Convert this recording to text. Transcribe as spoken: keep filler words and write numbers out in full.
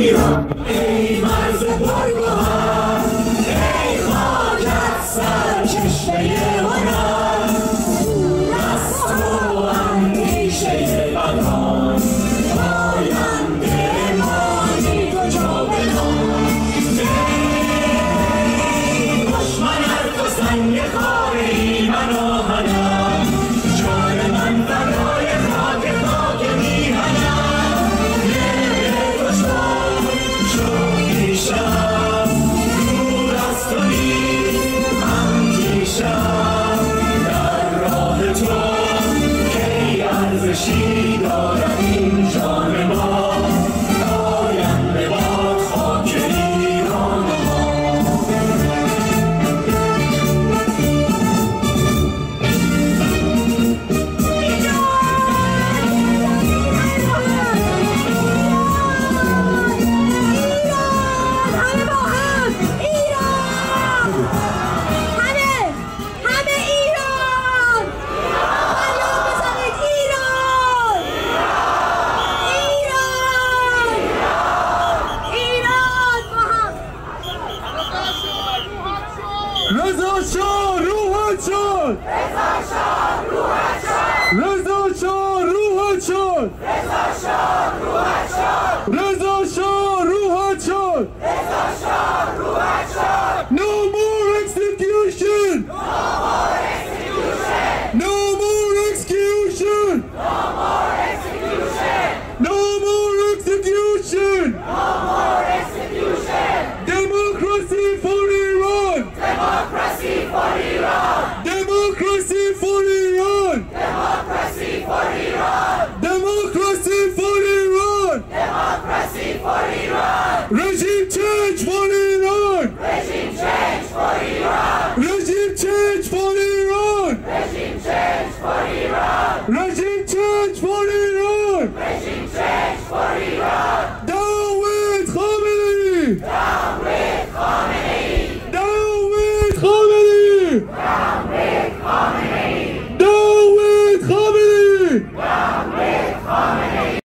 ایران، ای مرز پرگوهر، ای خاکت سرچشمه هنر، دست و اندیشه بدان، آینده مانی تو جاودان. ای دشمن ار تو سنگ خاره من آهنم، جان من فدای خاک خاک میهنم. دل تو شد پیشم، دور از تو نیست اندیشم، در راه تو کی ارزشی دارد این جان ما، آینده باد خاک ایران ما. رضا شاه روحت شد، رضا شاه روحت شد، رضا شاه روحت شد. No more execution, no more execution, no more execution. Democracy for Iran, Democracy for Iran, democracy for Iran, democracy for Iran, democracy for Iran, democracy for Iran, regime change for Iran, regime change for Iran, regime change for Iran, regime change for Iran, regime change for Iran, regime change for